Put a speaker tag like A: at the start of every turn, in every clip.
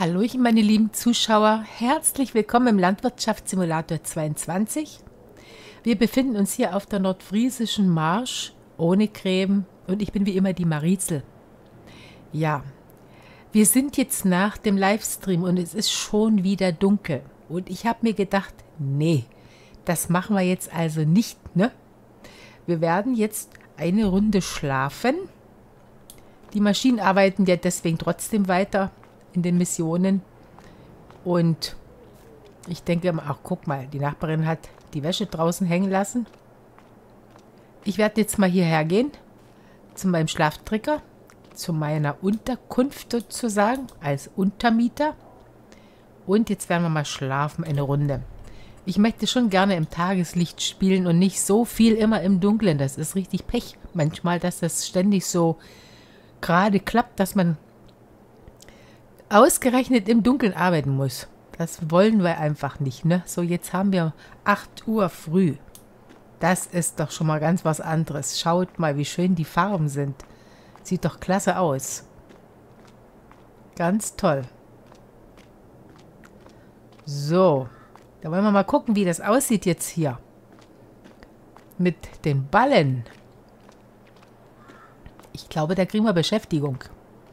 A: Hallöchen, meine lieben Zuschauer. Herzlich willkommen im Landwirtschaftssimulator 22. Wir befinden uns hier auf der nordfriesischen Marsch ohne Gräben und ich bin wie immer die Marizel. Ja, wir sind jetzt nach dem Livestream und es ist schon wieder dunkel. Und ich habe mir gedacht, nee, das machen wir jetzt also nicht, ne? Wir werden jetzt eine Runde schlafen. Die Maschinen arbeiten ja deswegen trotzdem weiter in den Missionen. Und ich denke, ach guck mal, die Nachbarin hat die Wäsche draußen hängen lassen. Ich werde jetzt mal hierher gehen, zu meinem Schlafträger, zu meiner Unterkunft sozusagen, als Untermieter. Und jetzt werden wir mal schlafen, eine Runde. Ich möchte schon gerne im Tageslicht spielen und nicht so viel immer im Dunkeln. Das ist richtig Pech manchmal, dass das ständig so gerade klappt, dass man ausgerechnet im Dunkeln arbeiten muss. Das wollen wir einfach nicht, ne? So, jetzt haben wir 8 Uhr früh. Das ist doch schon mal ganz was anderes. Schaut mal, wie schön die Farben sind. Sieht doch klasse aus. Ganz toll. So, da wollen wir mal gucken, wie das aussieht jetzt hier. Mit den Ballen. Ich glaube, da kriegen wir Beschäftigung.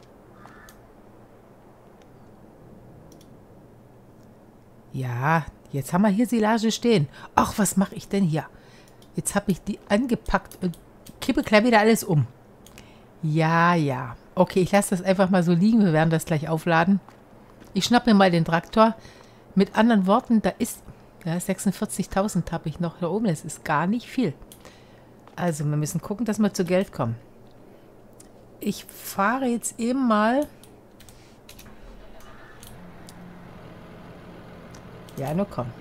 A: Ja, jetzt haben wir hier Silage stehen. Ach, was mache ich denn hier? Jetzt habe ich die angepackt und kippe gleich wieder alles um. Ja, ja. Okay, ich lasse das einfach mal so liegen. Wir werden das gleich aufladen. Ich schnappe mir mal den Traktor. Mit anderen Worten, da ist ja, 46.000 habe ich noch da oben. Das ist gar nicht viel. Also, wir müssen gucken, dass wir zu Geld kommen. Ich fahre jetzt eben mal. Ja, nur komm.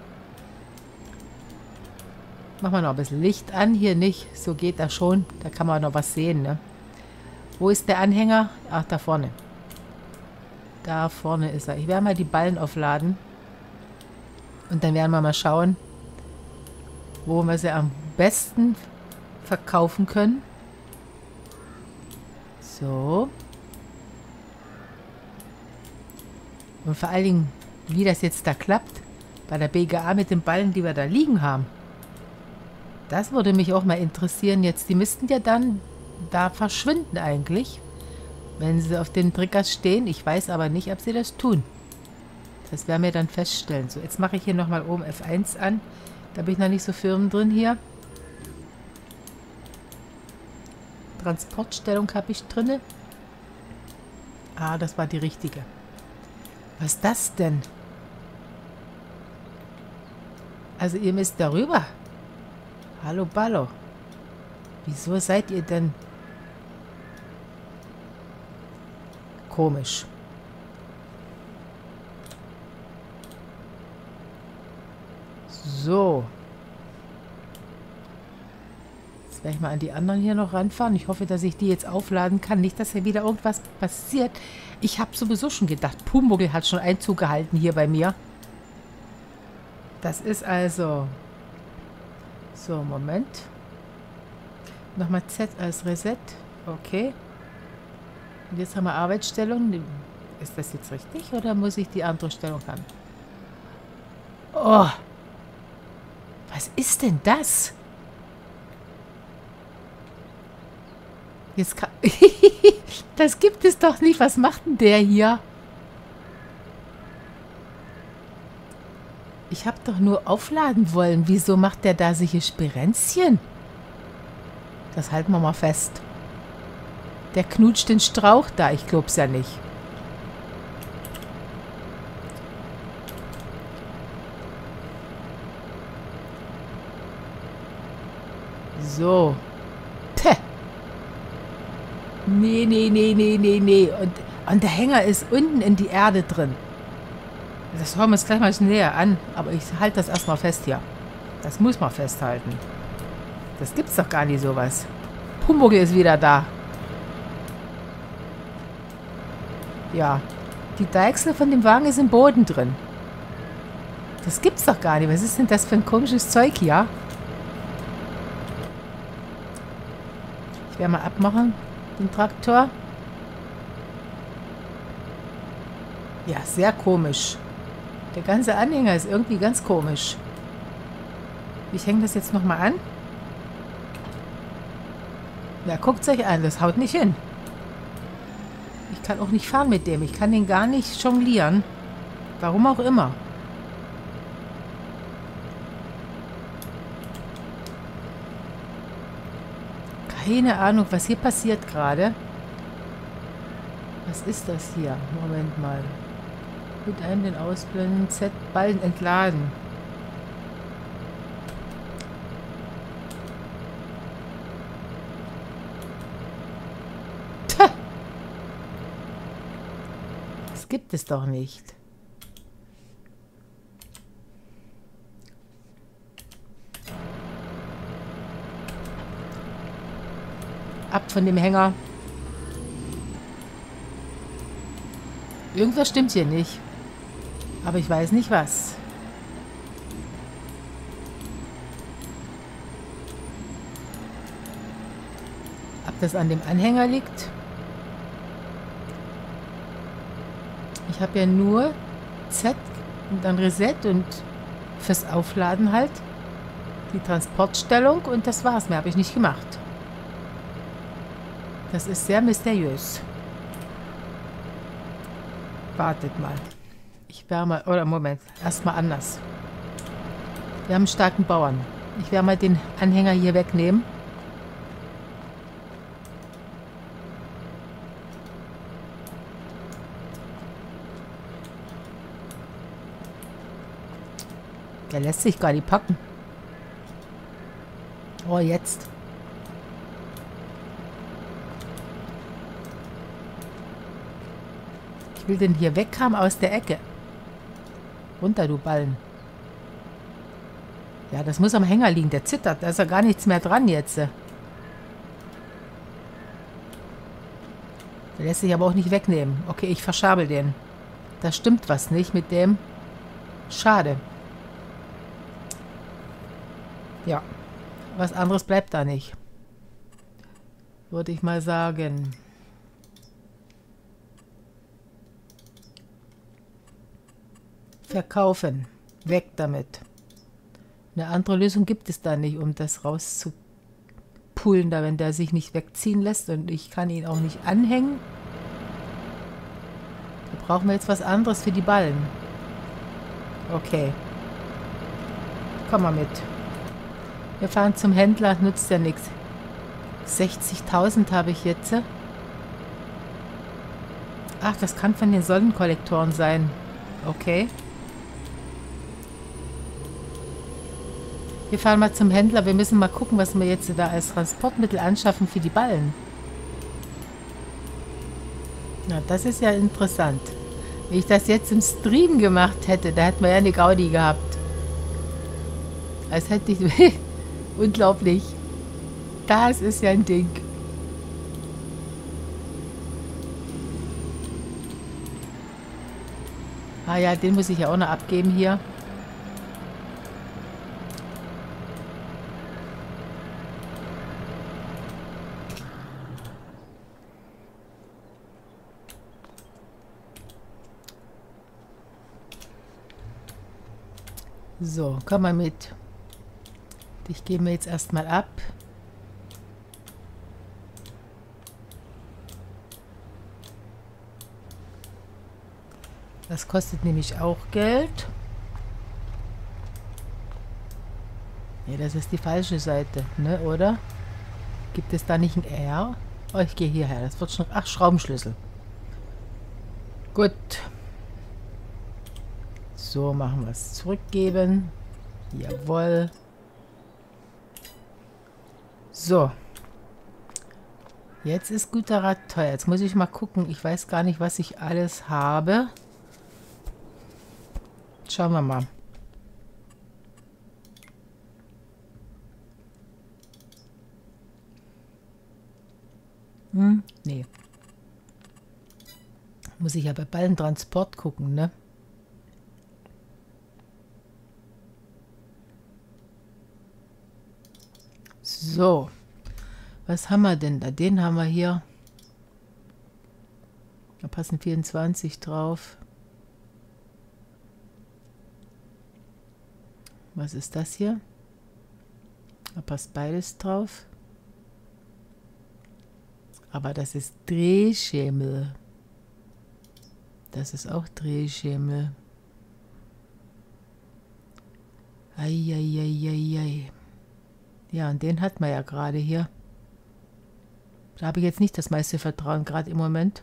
A: Machen wir noch ein bisschen Licht an. Hier nicht. So geht das schon. Da kann man noch was sehen, ne? Wo ist der Anhänger? Ach, da vorne. Da vorne ist er. Ich werde mal die Ballen aufladen. Und dann werden wir mal schauen, wo wir sie am besten verkaufen können. So. Und vor allen Dingen, wie das jetzt da klappt, bei der BGA mit den Ballen, die wir da liegen haben. Das würde mich auch mal interessieren jetzt. Die müssten ja dann da verschwinden eigentlich, wenn sie auf den Triggers stehen. Ich weiß aber nicht, ob sie das tun. Das werden wir dann feststellen. So, jetzt mache ich hier nochmal oben F1 an. Da bin ich noch nicht so firm drin hier. Transportstellung habe ich drin. Ah, das war die richtige. Was ist das denn? Also ihr müsst darüber. Hallo Ballo. Wieso seid ihr denn komisch? So. Jetzt werde ich mal an die anderen hier noch ranfahren. Ich hoffe, dass ich die jetzt aufladen kann. Nicht, dass hier wieder irgendwas passiert. Ich habe sowieso schon gedacht, Pumuckl hat schon Einzug gehalten hier bei mir. Das ist also... So, Moment. Nochmal Z als Reset. Okay. Und jetzt haben wir Arbeitsstellung. Ist das jetzt richtig oder muss ich die andere Stellung haben? Oh! Was ist denn das? Jetzt kann... Das gibt es doch nicht. Was macht denn der hier? Ich habe doch nur aufladen wollen. Wieso macht der da solche Spirenzchen? Das halten wir mal fest. Der knutscht den Strauch da. Ich glaub's ja nicht. So. Päh. Nee, nee, nee, nee, nee, nee. Und der Hänger ist unten in die Erde drin. Das hören wir uns gleich mal näher an. Aber ich halte das erstmal fest hier. Das muss man festhalten. Das gibt's doch gar nicht sowas. Pumuckl ist wieder da. Ja. Die Deichsel von dem Wagen ist im Boden drin. Das gibt's doch gar nicht. Was ist denn das für ein komisches Zeug hier? Ich werde mal abmachen, den Traktor. Ja, sehr komisch. Der ganze Anhänger ist irgendwie ganz komisch. Ich hänge das jetzt nochmal an. Ja, guckt es euch an, das haut nicht hin. Ich kann auch nicht fahren mit dem. Ich kann den gar nicht jonglieren. Warum auch immer. Keine Ahnung, was hier passiert gerade. Was ist das hier? Moment mal. Gut ein, den ausblenden. Z, Ballen entladen. Das gibt es doch nicht. Ab von dem Hänger. Irgendwas stimmt hier nicht. Aber ich weiß nicht was. Ob das an dem Anhänger liegt? Ich habe ja nur Z und dann Reset und fürs Aufladen halt die Transportstellung und das war's. Mehr habe ich nicht gemacht. Das ist sehr mysteriös. Wartet mal. Ich werde mal, oder Moment, erstmal anders. Wir haben einen starken Bauern. Ich werde mal den Anhänger hier wegnehmen. Der lässt sich gar nicht packen. Oh, jetzt. Ich will den hier weghaben aus der Ecke. Runter, du Ballen. Ja, das muss am Hänger liegen. Der zittert. Da ist ja gar nichts mehr dran jetzt. Der lässt sich aber auch nicht wegnehmen. Okay, ich verschabel den. Da stimmt was nicht mit dem. Schade. Ja, was anderes bleibt da nicht. Würde ich mal sagen. Verkaufen. Weg damit. Eine andere Lösung gibt es da nicht, um das rauszupulen, da wenn der sich nicht wegziehen lässt und ich kann ihn auch nicht anhängen. Da brauchen wir jetzt was anderes für die Ballen. Okay. Komm mal mit. Wir fahren zum Händler, nutzt ja nichts. 60.000 habe ich jetzt. Ach, das kann von den Sonnenkollektoren sein. Okay. Wir fahren mal zum Händler. Wir müssen mal gucken, was wir jetzt da als Transportmittel anschaffen für die Ballen. Na, das ist ja interessant. Wenn ich das jetzt im Stream gemacht hätte, da hätten wir ja eine Gaudi gehabt. Als hätte ich... Unglaublich. Das ist ja ein Ding. Ah ja, den muss ich ja auch noch abgeben hier. So, komm mal mit. Ich gehe mir jetzt erstmal ab. Das kostet nämlich auch Geld. Nee, das ist die falsche Seite, ne, oder? Gibt es da nicht ein R? Oh, ich gehe hierher. Das wird schon... Ach, Schraubenschlüssel. Gut. So, machen wir es. Zurückgeben. Jawohl. So. Jetzt ist guter Rat teuer. Jetzt muss ich mal gucken. Ich weiß gar nicht, was ich alles habe. Schauen wir mal. Nee. Muss ich ja bei Ballentransport gucken, ne? So. Was haben wir denn da? Den haben wir hier. Da passen 24 drauf. Was ist das hier? Da passt beides drauf. Aber das ist Drehschemel. Das ist auch Drehschemel. Eieieiei. Ja, und den hat man ja gerade hier. Da habe ich jetzt nicht das meiste Vertrauen, gerade im Moment.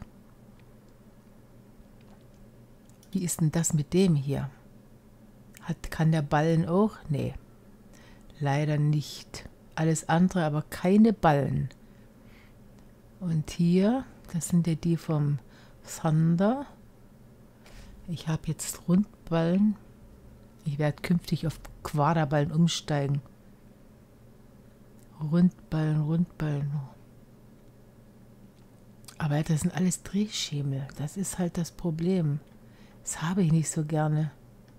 A: Wie ist denn das mit dem hier? Kann der Ballen auch? Nee, leider nicht. Alles andere, aber keine Ballen. Und hier, das sind ja die vom Thunder. Ich habe jetzt Rundballen. Ich werde künftig auf Quaderballen umsteigen. Rundballen, Rundballen. Aber das sind alles Drehschemel. Das ist halt das Problem. Das habe ich nicht so gerne.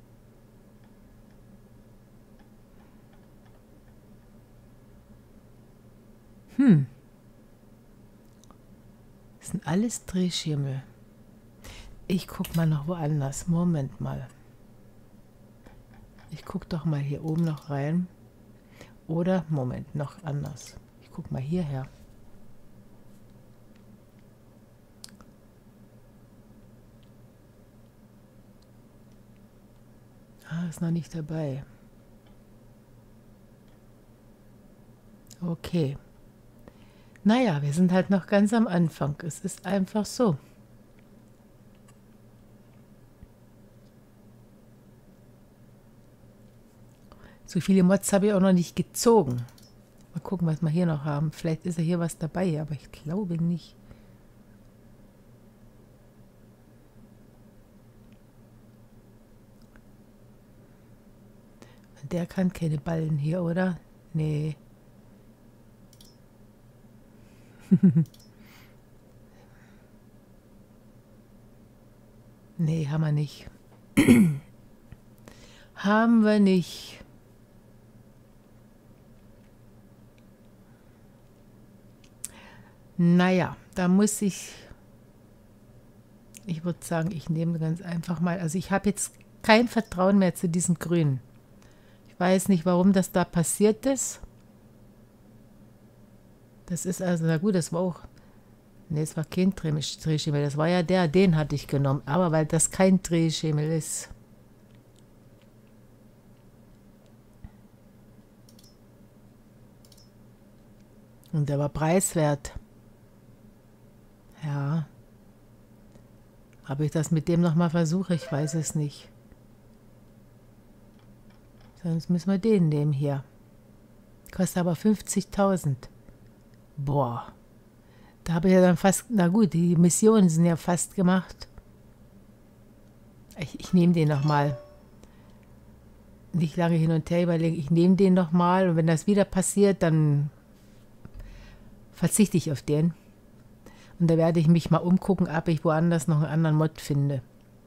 A: Das sind alles Drehschemel. Ich gucke mal noch woanders. Moment mal. Ich gucke doch mal hier oben noch rein. Oder, Moment, noch anders. Ich gucke mal hierher. Ah, ist noch nicht dabei. Okay. Naja, wir sind halt noch ganz am Anfang. Es ist einfach so. So viele Mods habe ich auch noch nicht gezogen. Mal gucken, was wir hier noch haben. Vielleicht ist ja hier was dabei, aber ich glaube nicht. Der kann keine Ballen hier, oder? Nee. Nee, haben wir nicht. Haben wir nicht. Naja, da muss ich würde sagen, ich nehme ganz einfach mal, also ich habe jetzt kein Vertrauen mehr zu diesem Grün. Ich weiß nicht, warum das da passiert ist. Das ist also, na gut, das war auch, ne, es war kein Drehschemel, das war ja den hatte ich genommen, aber weil das kein Drehschemel ist. Und der war preiswert. Ja. Ob ich das mit dem nochmal versuche, ich weiß es nicht. Sonst müssen wir den nehmen hier. Kostet aber 50.000. Boah. Da habe ich ja dann fast, na gut, die Missionen sind ja fast gemacht. Ich nehme den nochmal. Nicht lange hin und her überlegen, ich nehme den nochmal und wenn das wieder passiert, dann verzichte ich auf den. Und da werde ich mich mal umgucken, ob ich woanders noch einen anderen Mod finde.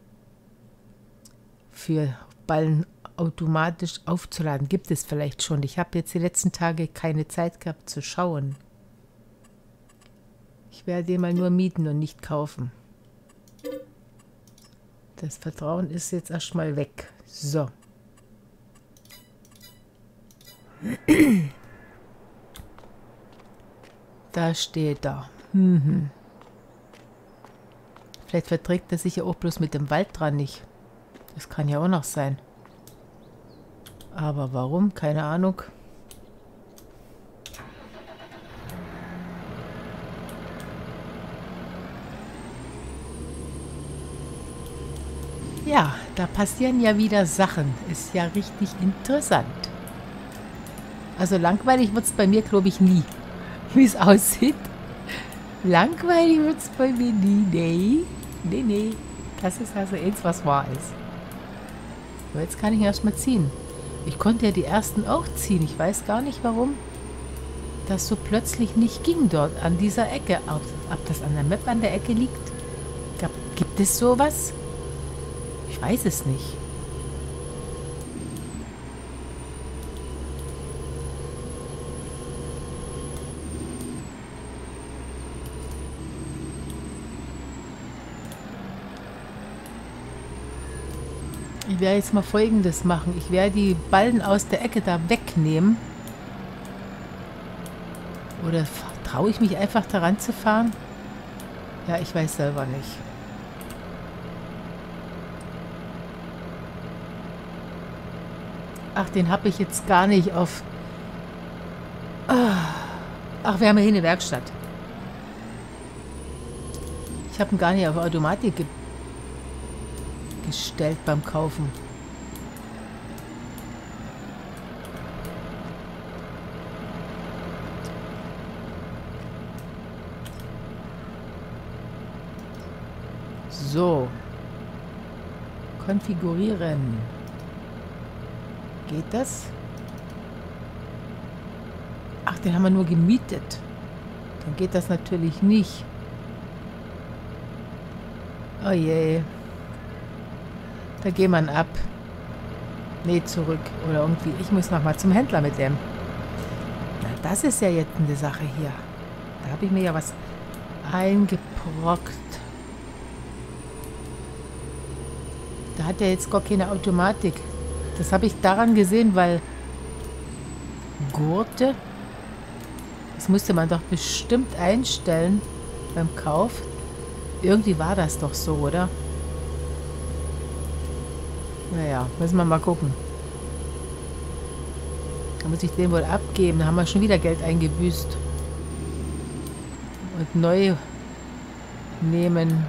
A: Für Ballen automatisch aufzuladen. Gibt es vielleicht schon. Ich habe jetzt die letzten Tage keine Zeit gehabt zu schauen. Ich werde den mal nur mieten und nicht kaufen. Das Vertrauen ist jetzt erstmal weg. So. Da steht da. Vielleicht verträgt er sich ja auch bloß mit dem Wald dran nicht. Das kann ja auch noch sein. Aber warum? Keine Ahnung. Ja, da passieren ja wieder Sachen. Ist ja richtig interessant. Also langweilig wird es bei mir, glaube ich, nie. Wie es aussieht. Langweilig wird es bei mir nie. Nee. Nee, nee. Das ist also eins, was wahr ist. Aber jetzt kann ich erstmal ziehen. Ich konnte ja die ersten auch ziehen. Ich weiß gar nicht, warum das so plötzlich nicht ging dort an dieser Ecke. Ob das an der Map an der Ecke liegt? Gibt es sowas? Ich weiß es nicht. Ich werde jetzt mal Folgendes machen. Ich werde die Ballen aus der Ecke da wegnehmen. Oder traue ich mich einfach daran zu fahren? Ja, ich weiß selber nicht. Ach, den habe ich jetzt gar nicht auf... Ach, wir haben ja hier eine Werkstatt. Ich habe ihn gar nicht auf Automatik gestellt beim Kaufen. So. Konfigurieren. Geht das? Ach, den haben wir nur gemietet. Dann geht das natürlich nicht. Oh je. Da geht man ab. Nee, zurück. Oder irgendwie. Ich muss nochmal zum Händler mit dem. Na, das ist ja jetzt eine Sache hier. Da habe ich mir ja was eingebrockt. Da hat er jetzt gar keine Automatik. Das habe ich daran gesehen, weil Gurte, das musste man doch bestimmt einstellen beim Kauf. Irgendwie war das doch so, oder? Naja, müssen wir mal gucken. Da muss ich den wohl abgeben. Da haben wir schon wieder Geld eingebüßt. Und neu nehmen.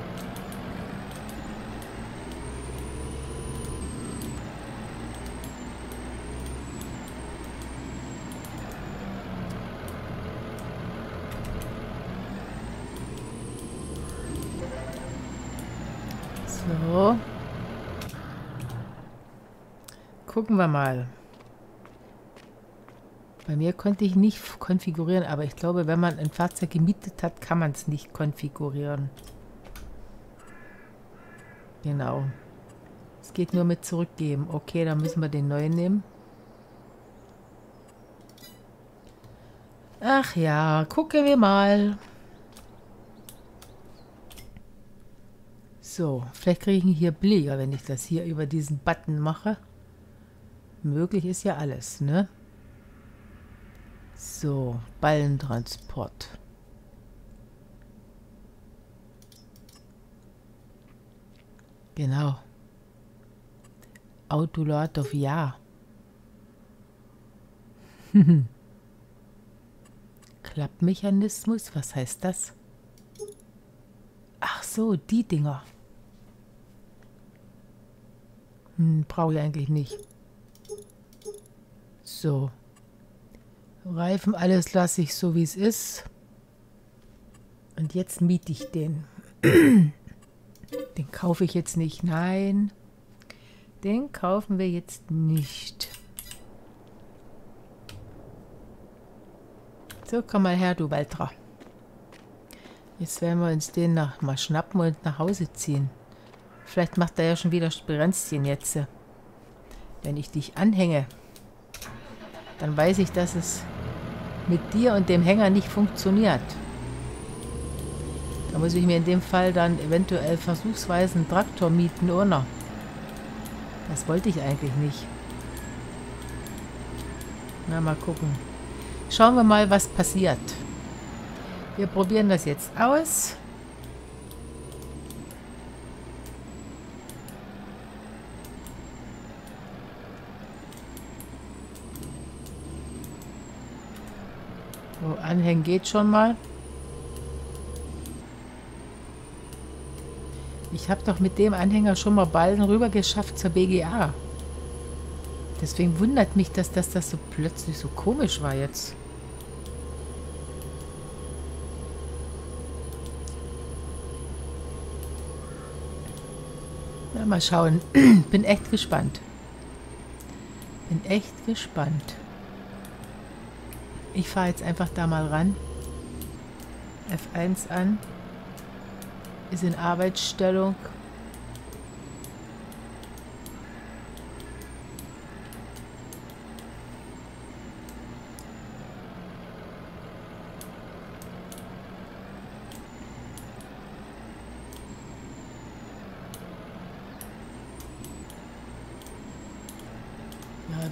A: So. Gucken wir mal. Bei mir konnte ich nicht konfigurieren, aber ich glaube, wenn man ein Fahrzeug gemietet hat, kann man es nicht konfigurieren. Genau. Es geht nur mit zurückgeben. Okay, dann müssen wir den neuen nehmen. Ach ja, gucken wir mal. So, vielleicht kriege ich ihn hier billiger, wenn ich das hier über diesen Button mache. Möglich ist ja alles, ne? So, Ballentransport. Genau. Autolad auf Ja. Klappmechanismus, was heißt das? Ach so, die Dinger. Brauche ich eigentlich nicht. So. Reifen, alles lasse ich so, wie es ist. Und jetzt miete ich den. Den kaufe ich jetzt nicht. Nein. Den kaufen wir jetzt nicht. So, komm mal her, du Waltra. Jetzt werden wir uns den mal schnappen und nach Hause ziehen. Vielleicht macht er ja schon wieder Sprenzchen jetzt. Wenn ich dich anhänge, dann weiß ich, dass es mit dir und dem Hänger nicht funktioniert. Da muss ich mir in dem Fall dann eventuell versuchsweise einen Traktor mieten, oder? Das wollte ich eigentlich nicht. Na, mal gucken. Schauen wir mal, was passiert. Wir probieren das jetzt aus. So, anhängen geht schon mal. Ich habe doch mit dem Anhänger schon mal Ballen rüber geschafft zur BGA. Deswegen wundert mich, dass das so plötzlich so komisch war jetzt. Na, mal schauen. Bin echt gespannt. Bin echt gespannt. Ich fahre jetzt einfach da mal ran. F1 an. Ist in Arbeitsstellung.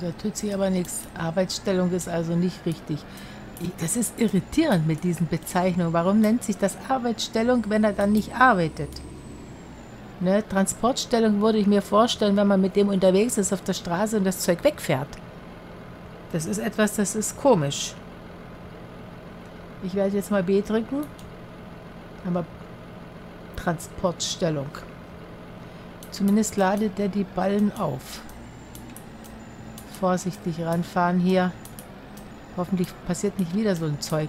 A: da tut sich aber nichts. Arbeitsstellung ist also nicht richtig. Das ist irritierend mit diesen Bezeichnungen. Warum nennt sich das Arbeitsstellung, wenn er dann nicht arbeitet? Ne? Transportstellung würde ich mir vorstellen, wenn man mit dem unterwegs ist auf der Straße und das Zeug wegfährt. Das ist etwas, das ist komisch. Ich werde jetzt mal B drücken. Aber Transportstellung. Zumindest ladet er die Ballen auf. Vorsichtig ranfahren hier. Hoffentlich passiert nicht wieder so ein Zeug.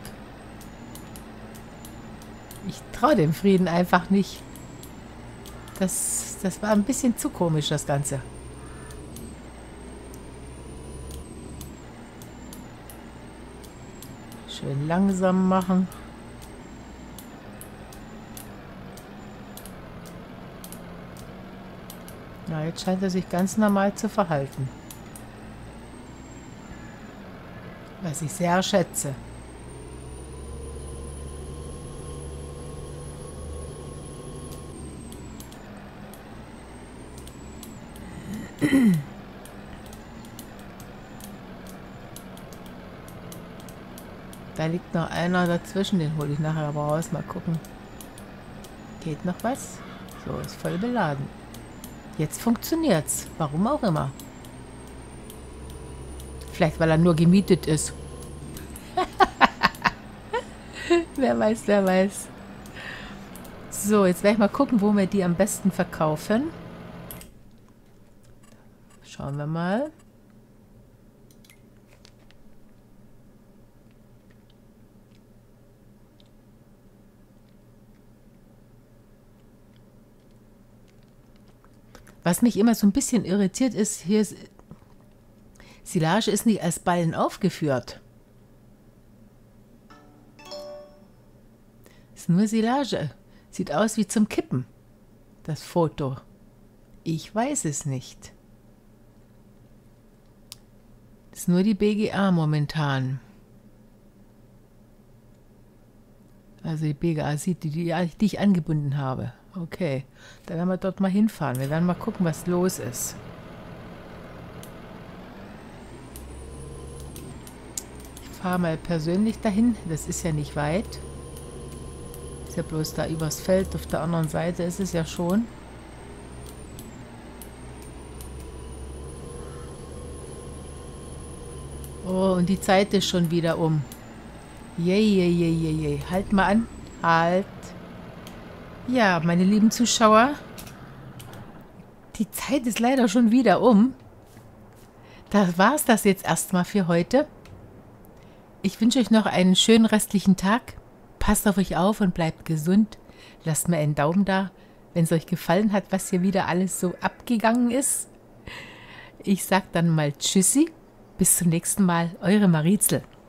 A: Ich traue dem Frieden einfach nicht. Das war ein bisschen zu komisch, das Ganze. Schön langsam machen. Na, jetzt scheint er sich ganz normal zu verhalten. Was ich sehr schätze. Da liegt noch einer dazwischen, den hole ich nachher aber raus. Mal gucken. Geht noch was? So, ist voll beladen. Jetzt funktioniert's. Warum auch immer. Vielleicht, weil er nur gemietet ist. Wer weiß, wer weiß. So, jetzt werde ich mal gucken, wo wir die am besten verkaufen. Schauen wir mal. Was mich immer so ein bisschen irritiert ist, hier ist, Silage ist nicht als Ballen aufgeführt. Ist nur Silage. Sieht aus wie zum Kippen, das Foto. Ich weiß es nicht. Ist nur die BGA momentan. Also die BGA sieht die ich angebunden habe. Okay, dann werden wir dort mal hinfahren. Wir werden mal gucken, was los ist. Ich fahre mal persönlich dahin. Das ist ja nicht weit. Ist ja bloß da übers Feld. Auf der anderen Seite ist es ja schon. Oh, und die Zeit ist schon wieder um. Je. Halt mal an. Halt. Ja, meine lieben Zuschauer, die Zeit ist leider schon wieder um. Da war es das jetzt erstmal für heute. Ich wünsche euch noch einen schönen restlichen Tag. Passt auf euch auf und bleibt gesund. Lasst mir einen Daumen da, wenn es euch gefallen hat, was hier wieder alles so abgegangen ist. Ich sag dann mal Tschüssi. Bis zum nächsten Mal. Eure Marizel.